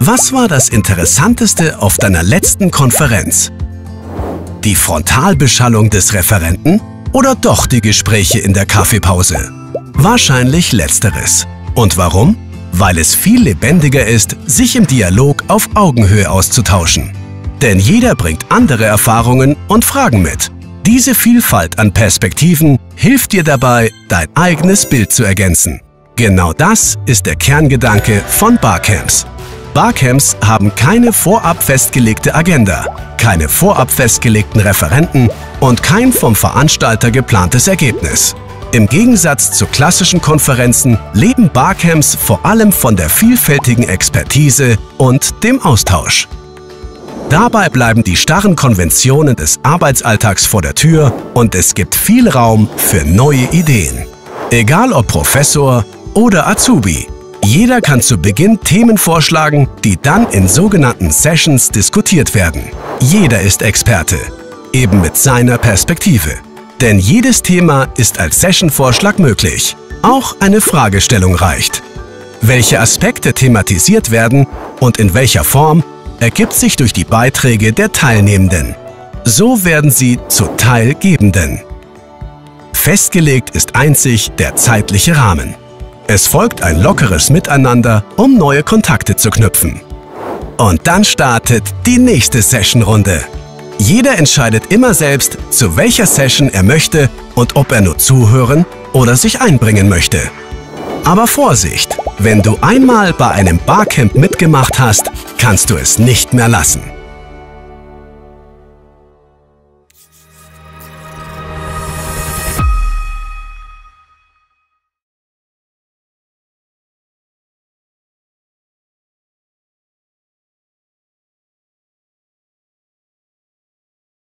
Was war das Interessanteste auf deiner letzten Konferenz? Die Frontalbeschallung des Referenten oder doch die Gespräche in der Kaffeepause? Wahrscheinlich Letzteres. Und warum? Weil es viel lebendiger ist, sich im Dialog auf Augenhöhe auszutauschen. Denn jeder bringt andere Erfahrungen und Fragen mit. Diese Vielfalt an Perspektiven hilft dir dabei, dein eigenes Bild zu ergänzen. Genau das ist der Kerngedanke von Barcamps. Barcamps haben keine vorab festgelegte Agenda, keine vorab festgelegten Referenten und kein vom Veranstalter geplantes Ergebnis. Im Gegensatz zu klassischen Konferenzen leben Barcamps vor allem von der vielfältigen Expertise und dem Austausch. Dabei bleiben die starren Konventionen des Arbeitsalltags vor der Tür und es gibt viel Raum für neue Ideen. Egal ob Professor oder Azubi, jeder kann zu Beginn Themen vorschlagen, die dann in sogenannten Sessions diskutiert werden. Jeder ist Experte, eben mit seiner Perspektive. Denn jedes Thema ist als Session-Vorschlag möglich. Auch eine Fragestellung reicht. Welche Aspekte thematisiert werden und in welcher Form, ergibt sich durch die Beiträge der Teilnehmenden. So werden sie zu Teilgebenden. Festgelegt ist einzig der zeitliche Rahmen. Es folgt ein lockeres Miteinander, um neue Kontakte zu knüpfen. Und dann startet die nächste Sessionrunde. Jeder entscheidet immer selbst, zu welcher Session er möchte und ob er nur zuhören oder sich einbringen möchte. Aber Vorsicht! Wenn du einmal bei einem Barcamp mitgemacht hast, kannst du es nicht mehr lassen.